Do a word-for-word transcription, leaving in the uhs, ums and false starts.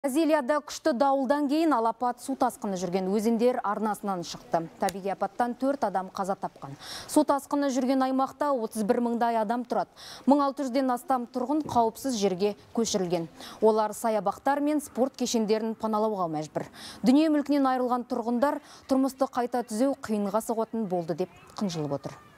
Бразилияда күшті дауылдан кейін алапат су тасқыны жүрген өзендер арнасынан шықты. Табиғи апаттан төрт адам қаза тапқан. Су тасқыны жүрген аймақта отыз бір мыңдай адам тұрады. мың алты жүзден астам тұрғын қауіпсіз жерге көшірілген. Олар саябақтар мен спорт кешендерін паналауға мәжбүр. Дүние мүлкінен айырылған тұрғындар тұрмысты қайта түзеу қиынға соғатын болды деп қынжылып отыр.